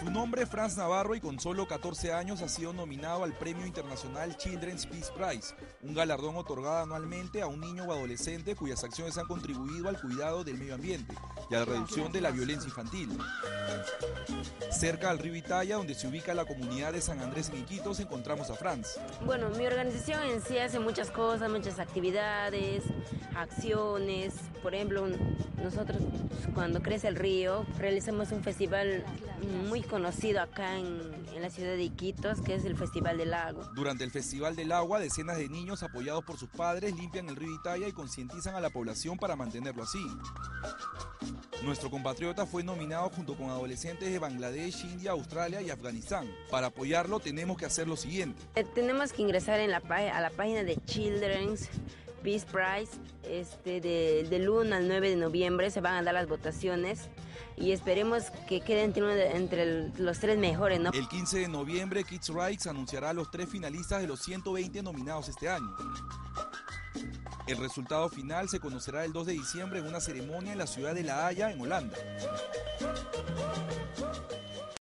Su nombre es Franz Navarro y con solo 14 años ha sido nominado al Premio Internacional Children's Peace Prize, un galardón otorgado anualmente a un niño o adolescente cuyas acciones han contribuido al cuidado del medio ambiente y a la reducción de la violencia infantil. Cerca al río Italia, donde se ubica la comunidad de San Andrés en Iquitos, encontramos a Franz. Bueno, mi organización en sí hace muchas cosas, muchas actividades, acciones. Por ejemplo, nosotros cuando crece el río realizamos un festival muy conocido acá en la ciudad de Iquitos, que es el Festival del Lago. Durante el Festival del Agua, decenas de niños apoyados por sus padres limpian el río Italia y concientizan a la población para mantenerlo así. Nuestro compatriota fue nominado junto con adolescentes de Bangladesh, India, Australia y Afganistán. Para apoyarlo tenemos que hacer lo siguiente. Tenemos que ingresar a la página de Children's Peace Prize. Del 1 al 9 de noviembre se van a dar las votaciones y esperemos que queden entre los 3 mejores, ¿no? El 15 de noviembre, Kids Rights anunciará a los 3 finalistas de los 120 nominados este año. El resultado final se conocerá el 2 de diciembre en una ceremonia en la ciudad de La Haya, en Holanda.